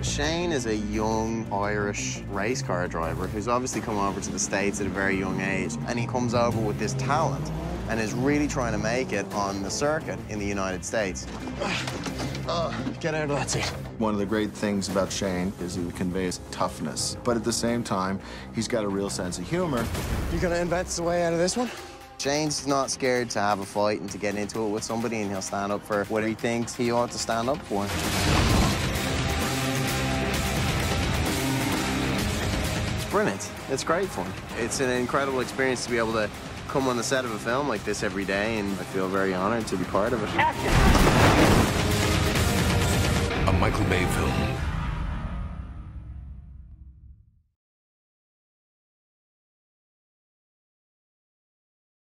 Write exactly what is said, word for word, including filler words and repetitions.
Shane is a young Irish race car driver who's obviously come over to the States at a very young age, and he comes over with this talent and is really trying to make it on the circuit in the United States. Uh, get out of that seat. One of the great things about Shane is he conveys toughness, but at the same time, he's got a real sense of humor. You gonna invent the way out of this one? Shane's not scared to have a fight and to get into it with somebody, and he'll stand up for what he thinks he ought to stand up for. It's brilliant. It's great fun. It's an incredible experience to be able to come on the set of a film like this every day, and I feel very honored to be part of it. A Michael Bay film.